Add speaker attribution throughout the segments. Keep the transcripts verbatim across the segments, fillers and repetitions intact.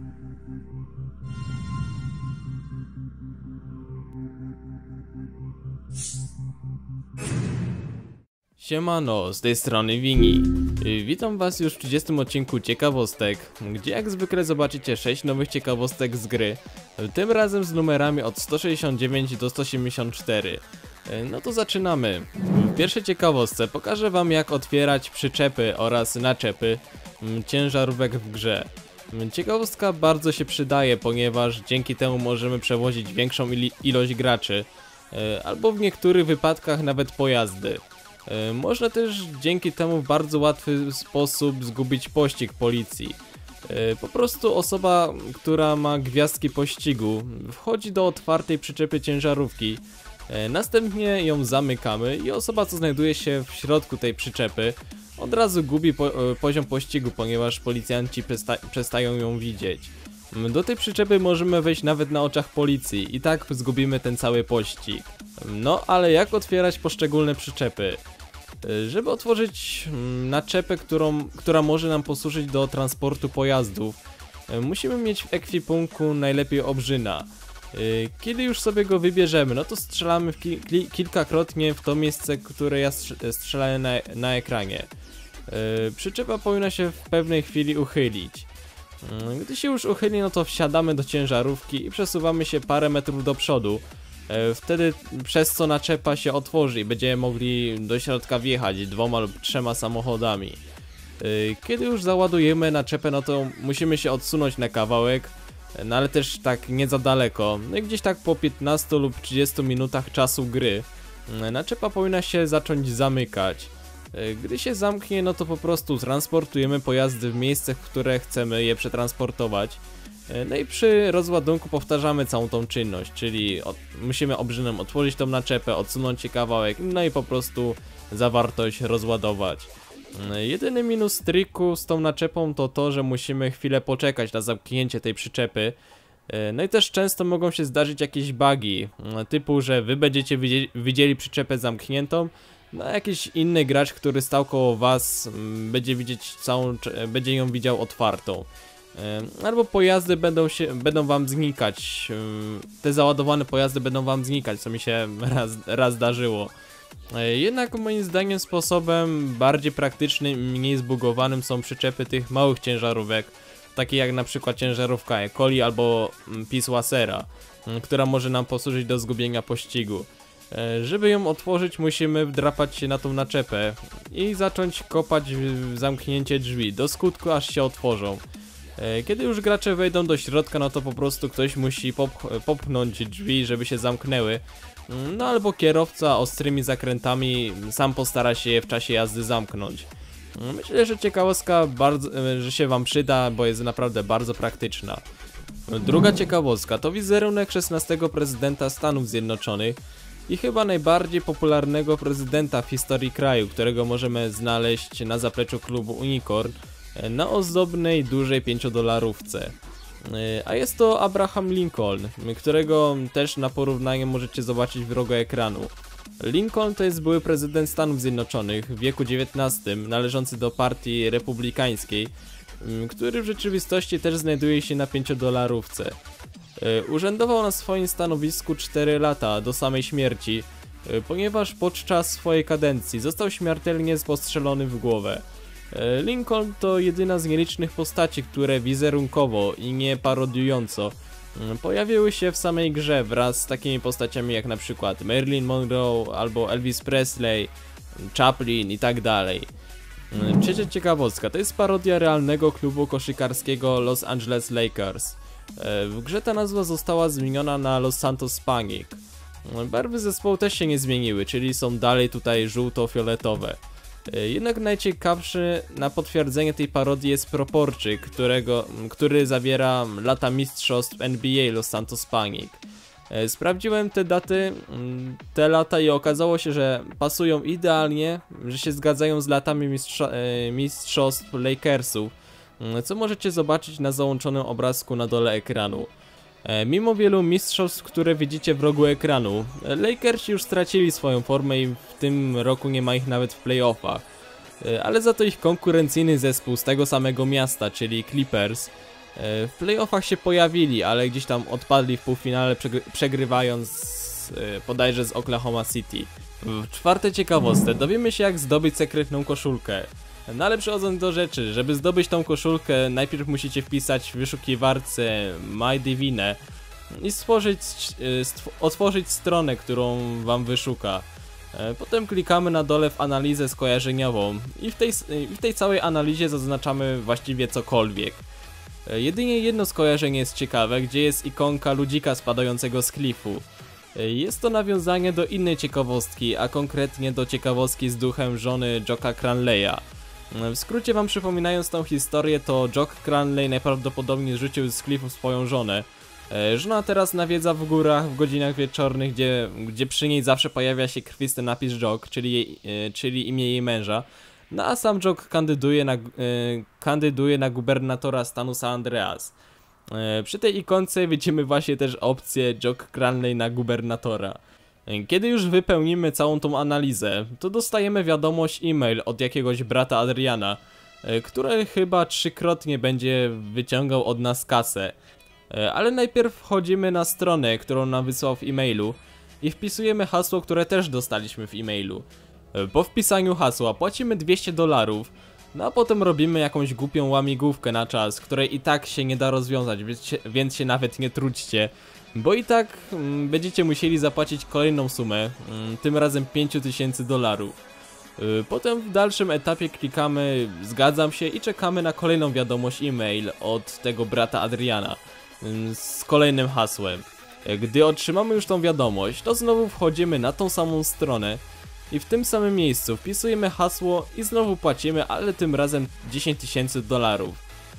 Speaker 1: Siemano, z tej strony Wini. Witam was już w trzydziestym odcinku ciekawostek, gdzie jak zwykle zobaczycie sześć nowych ciekawostek z gry, tym razem z numerami od sto sześćdziesiąt dziewięć do sto siedemdziesiąt cztery. No to zaczynamy. W pierwszej ciekawostce pokażę wam, jak otwierać przyczepy oraz naczepy ciężarówek w grze. Ciekawostka bardzo się przydaje, ponieważ dzięki temu możemy przewozić większą ilość graczy, albo w niektórych wypadkach nawet pojazdy. Można też dzięki temu w bardzo łatwy sposób zgubić pościg policji. Po prostu osoba, która ma gwiazdki pościgu, wchodzi do otwartej przyczepy ciężarówki, następnie ją zamykamy i osoba, co znajduje się w środku tej przyczepy, od razu gubi po poziom pościgu, ponieważ policjanci przesta przestają ją widzieć. Do tej przyczepy możemy wejść nawet na oczach policji i tak zgubimy ten cały pościg. No ale jak otwierać poszczególne przyczepy? Żeby otworzyć naczepę, którą, która może nam posłużyć do transportu pojazdów, musimy mieć w ekwipunku najlepiej obrzyna. Kiedy już sobie go wybierzemy, no to strzelamy w ki kilkakrotnie w to miejsce, które ja strzelałem na, na ekranie. Przyczepa powinna się w pewnej chwili uchylić. Gdy się już uchyli, no to wsiadamy do ciężarówki i przesuwamy się parę metrów do przodu. Wtedy przez co naczepa się otworzy i będziemy mogli do środka wjechać dwoma lub trzema samochodami. Kiedy już załadujemy naczepę, no to musimy się odsunąć na kawałek, no ale też tak nie za daleko. No i gdzieś tak po piętnastu lub trzydziestu minutach czasu gry naczepa powinna się zacząć zamykać. Gdy się zamknie, no to po prostu transportujemy pojazdy w miejsce, w które chcemy je przetransportować. No i przy rozładunku powtarzamy całą tą czynność, czyli od, musimy obrzynem otworzyć tą naczepę, odsunąć się kawałek, no i po prostu zawartość rozładować. Jedyny minus triku z tą naczepą to to, że musimy chwilę poczekać na zamknięcie tej przyczepy. No i też często mogą się zdarzyć jakieś bugi, typu, że wy będziecie widzieli, widzieli przyczepę zamkniętą, no a jakiś inny gracz, który stał koło was, będzie widzieć całą, będzie ją widział otwartą. Albo pojazdy będą się, będą wam znikać, te załadowane pojazdy będą wam znikać, co mi się raz, raz zdarzyło. Jednak moim zdaniem sposobem bardziej praktycznym i mniej zbugowanym są przyczepy tych małych ciężarówek, takie jak na przykład ciężarówka E-Coli albo Piswasera, która może nam posłużyć do zgubienia pościgu. Żeby ją otworzyć, musimy wdrapać się na tą naczepę i zacząć kopać w zamknięcie drzwi do skutku, aż się otworzą. Kiedy już gracze wejdą do środka, no to po prostu ktoś musi pop popchnąć drzwi, żeby się zamknęły. No albo kierowca ostrymi zakrętami sam postara się je w czasie jazdy zamknąć. Myślę, że ciekawostka bardzo, że się wam przyda, bo jest naprawdę bardzo praktyczna. Druga ciekawostka to wizerunek szesnastego prezydenta Stanów Zjednoczonych i chyba najbardziej popularnego prezydenta w historii kraju, którego możemy znaleźć na zapleczu klubu Unicorn na ozdobnej, dużej pięciodolarówce. A jest to Abraham Lincoln, którego też na porównanie możecie zobaczyć w rogu ekranu. Lincoln to jest były prezydent Stanów Zjednoczonych w wieku dziewiętnastym, należący do partii republikańskiej, który w rzeczywistości też znajduje się na pięciodolarówce. Urzędował na swoim stanowisku cztery lata do samej śmierci, ponieważ podczas swojej kadencji został śmiertelnie postrzelony w głowę. Lincoln to jedyna z nielicznych postaci, które wizerunkowo i nie parodiująco pojawiły się w samej grze wraz z takimi postaciami jak na przykład Marilyn Monroe albo Elvis Presley, Chaplin i tak dalej. Trzecia ciekawostka to jest parodia realnego klubu koszykarskiego Los Angeles Lakers. W grze ta nazwa została zmieniona na Los Santos Panic. Barwy zespołu też się nie zmieniły, czyli są dalej tutaj żółto-fioletowe. Jednak najciekawszy na potwierdzenie tej parodii jest proporczyk, którego, który zawiera lata mistrzostw N B A Los Santos Panic. Sprawdziłem te daty, te lata i okazało się, że pasują idealnie, że się zgadzają z latami mistrza, mistrzostw Lakersów, co możecie zobaczyć na załączonym obrazku na dole ekranu. Mimo wielu mistrzostw, które widzicie w rogu ekranu, Lakersi już stracili swoją formę i w tym roku nie ma ich nawet w playoffach. Ale za to ich konkurencyjny zespół z tego samego miasta, czyli Clippers, W playoffach się pojawili, ale gdzieś tam odpadli w półfinale, przegry przegrywając bodajże z Oklahoma City. W czwarte ciekawostce dowiemy się, jak zdobyć sekretną koszulkę. No ale przechodząc do rzeczy, żeby zdobyć tą koszulkę, najpierw musicie wpisać w wyszukiwarce MyDivine i stworzyć, stw otworzyć stronę, którą wam wyszuka. Potem klikamy na dole w analizę skojarzeniową i w tej, w tej całej analizie zaznaczamy właściwie cokolwiek. Jedynie jedno skojarzenie jest ciekawe, gdzie jest ikonka ludzika spadającego z klifu. Jest to nawiązanie do innej ciekawostki, a konkretnie do ciekawostki z duchem żony Jocka Cranleya. W skrócie wam przypominając tą historię, to Jock Cranley najprawdopodobniej zrzucił z klifu swoją żonę. Żona teraz nawiedza w górach w godzinach wieczornych, gdzie, gdzie przy niej zawsze pojawia się krwisty napis Jock, czyli, jej, czyli imię jej męża. No a sam Jock kandyduje na, kandyduje na gubernatora stanu San Andreas. Przy tej ikonce widzimy właśnie też opcję Jock Cranley na gubernatora. Kiedy już wypełnimy całą tą analizę, to dostajemy wiadomość e-mail od jakiegoś brata Adriana, który chyba trzykrotnie będzie wyciągał od nas kasę. Ale najpierw wchodzimy na stronę, którą nam wysłał w e-mailu i wpisujemy hasło, które też dostaliśmy w e-mailu. Po wpisaniu hasła płacimy dwieście dolarów, no a potem robimy jakąś głupią łamigłówkę na czas, której i tak się nie da rozwiązać, więc się, więc się nawet nie trudźcie, bo i tak mm, będziecie musieli zapłacić kolejną sumę, mm, tym razem pięć tysięcy dolarów. Yy, potem w dalszym etapie klikamy zgadzam się i czekamy na kolejną wiadomość e-mail od tego brata Adriana yy, z kolejnym hasłem. Gdy otrzymamy już tą wiadomość, to znowu wchodzimy na tą samą stronę i w tym samym miejscu wpisujemy hasło i znowu płacimy, ale tym razem dziesięć tysięcy dolarów.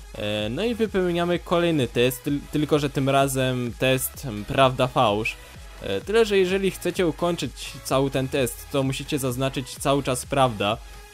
Speaker 1: No i wypełniamy kolejny test, tylko że tym razem test prawda-fałsz. Tyle, że jeżeli chcecie ukończyć cały ten test, to musicie zaznaczyć cały czas prawda,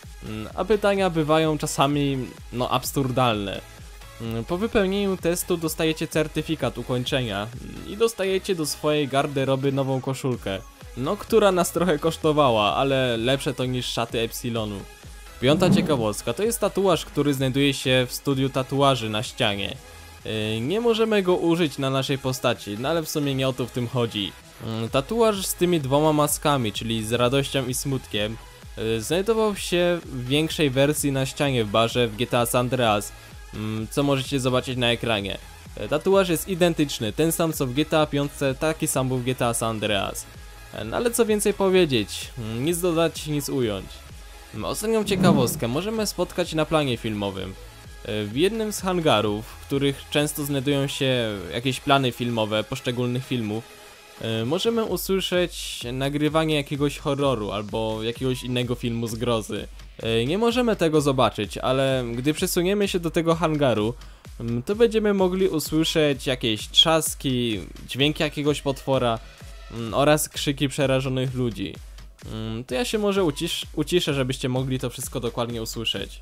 Speaker 1: a pytania bywają czasami no absurdalne. Po wypełnieniu testu dostajecie certyfikat ukończenia i dostajecie do swojej garderoby nową koszulkę. No, która nas trochę kosztowała, ale lepsze to niż szaty Epsilonu. Piąta ciekawostka to jest tatuaż, który znajduje się w studiu tatuaży na ścianie. Yy, nie możemy go użyć na naszej postaci, no ale w sumie nie o to w tym chodzi. Yy, tatuaż z tymi dwoma maskami, czyli z radością i smutkiem, yy, znajdował się w większej wersji na ścianie w barze w G T A San Andreas, yy, co możecie zobaczyć na ekranie. Yy, tatuaż jest identyczny, ten sam co w G T A pięć, taki sam był w G T A San Andreas. No ale co więcej powiedzieć, nic dodać, nic ująć. Ostatnią ciekawostkę możemy spotkać na planie filmowym. W jednym z hangarów, w których często znajdują się jakieś plany filmowe poszczególnych filmów, możemy usłyszeć nagrywanie jakiegoś horroru albo jakiegoś innego filmu zgrozy. Nie możemy tego zobaczyć, ale gdy przesuniemy się do tego hangaru, to będziemy mogli usłyszeć jakieś trzaski, dźwięki jakiegoś potwora oraz krzyki przerażonych ludzi. To ja się może ucisz, uciszę, żebyście mogli to wszystko dokładnie usłyszeć.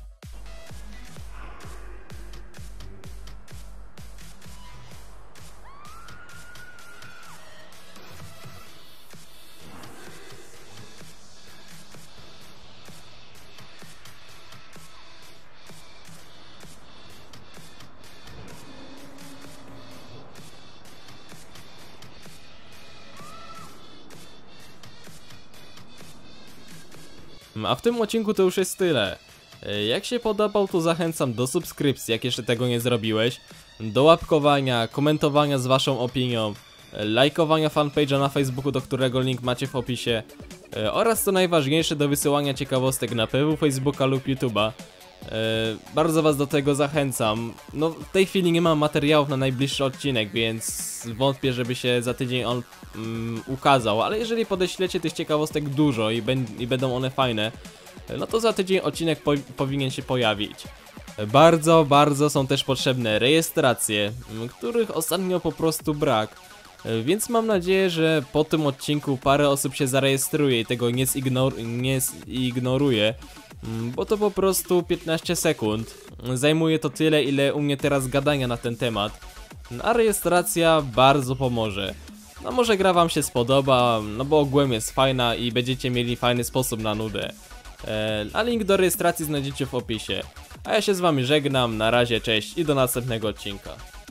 Speaker 1: A w tym odcinku to już jest tyle. Jak się podobał, to zachęcam do subskrypcji, jak jeszcze tego nie zrobiłeś, do łapkowania, komentowania z waszą opinią, lajkowania fanpage'a na Facebooku, do którego link macie w opisie, oraz co najważniejsze, do wysyłania ciekawostek na P W, Facebooka lub YouTube'a. Bardzo was do tego zachęcam. No w tej chwili nie mam materiałów na najbliższy odcinek, więc wątpię, żeby się za tydzień on um, ukazał, ale jeżeli podeślecie tych ciekawostek dużo i, i będą one fajne, no to za tydzień odcinek po powinien się pojawić. Bardzo, bardzo są też potrzebne rejestracje, których ostatnio po prostu brak. Więc mam nadzieję, że po tym odcinku parę osób się zarejestruje i tego nie, zignor nie zignoruje, bo to po prostu piętnaście sekund. Zajmuje to tyle, ile u mnie teraz gadania na ten temat, a rejestracja bardzo pomoże. No może gra wam się spodoba, no bo ogółem jest fajna i będziecie mieli fajny sposób na nudę. A link do rejestracji znajdziecie w opisie. A ja się z wami żegnam, na razie, cześć i do następnego odcinka.